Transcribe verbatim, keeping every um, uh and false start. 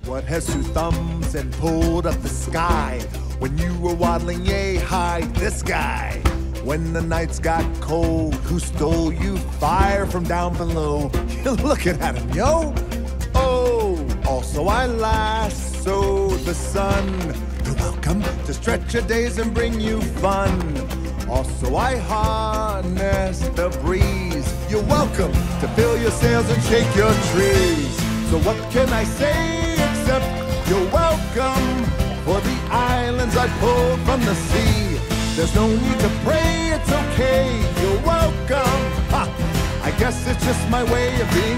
What has two thumbs and pulled up the sky? When you were waddling yay high, this guy. When the nights got cold, who stole you fire from down below? You're looking at him, yo. Oh, also I lassoed the sun. You're welcome to stretch your days and bring you fun. Also I harness the breeze. You're welcome to fill your sails and shake your trees. So what can I say except you're welcome for the islands I pulled from the sea. There's no need to pray, it's okay, you're welcome. Ha! I guess it's just my way of being